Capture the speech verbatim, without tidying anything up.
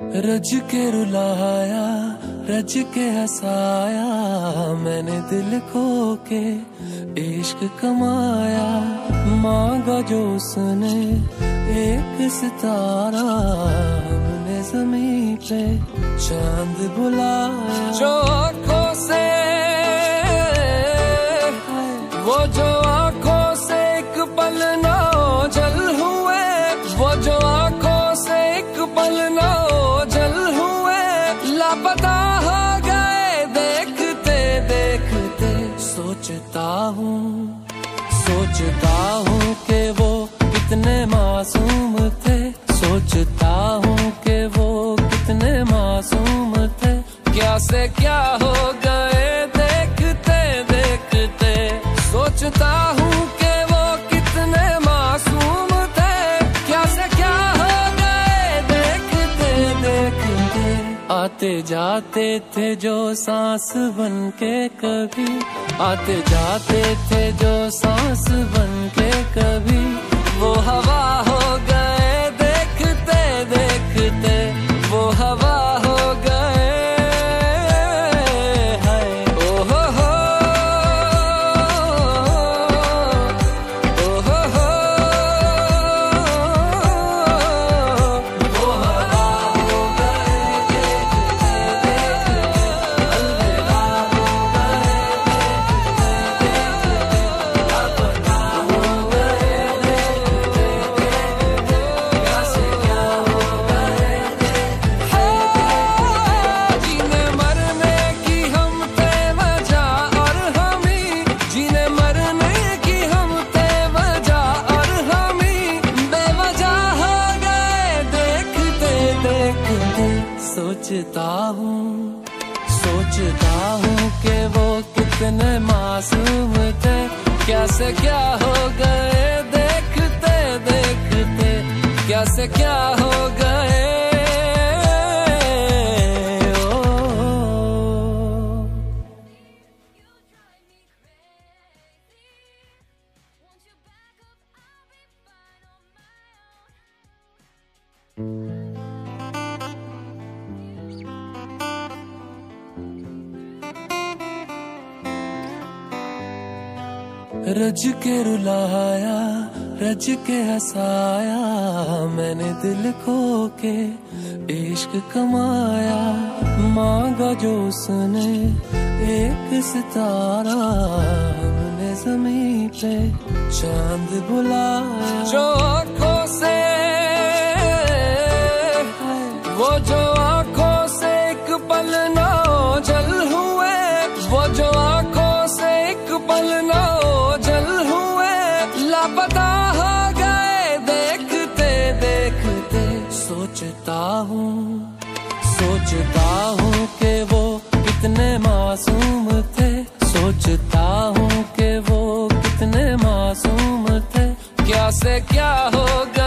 रज के रुलाया, रज के हंसाया, मैंने दिल खो के इश्क कमाया। मांगा जो उसने एक सितारा, हमने ज़मीं पे चांद बुलाया। जो आँखों से, वो जो आँखों से एक पल ना ओझल हुए, वो जो आँखों से एक पल ना ओझल हुए, लापता हो गए देखते देखते। सोचता हूँ सोचता हूँ कि वो कितने मासूम थे, सोचता हूँ कि वो कितने मासूम थे। क्या से क्या हो गए देखते देखते। सोचता हूँ कि वो कितने मासूम थे, क्या से क्या हो गए देखते देखते। आते जाते थे जो सांस बन के कभी, आते जाते थे जो सांस बन के कभी, वो हवा हो गए देखते देखते। वो हवा हो गए हाय। ओ हो हो, ओ हो हो, वो हवा हो गए देखते देखते। अलविदा हो गए देखते देखते। लापता हो गए देखते देखते। क्या से क्या हो गए देखते देखते। जीने मरने की हम थे वजह और हम ही, जीने मरने की हम थे वजह और हम ही, बेवजह हो गए देखते देखते। सोचता हूँ सोचता हूँ कि वो कितने मासूम थे, क्या से क्या हो गए देखते देखते। क्या से क्या हो गए ओ। रज के रुलाया, रज के हंसाया, मैंने दिल खो के इश्क कमाया। मांगा जो उसने एक सितारा, हमने ज़मीं पे चांद बुलाया। जो आँखों से, वो जो आँखों से एक पल ना ओझल हुए, वो जो आँखों से एक पल ना ओझल हुए, लापता हो गए देखते देखते। सोचता हूँ सोचता हूँ कि वो कितने मासूम थे, सोचता हूँ कि वो कितने मासूम थे। क्या से क्या हो गए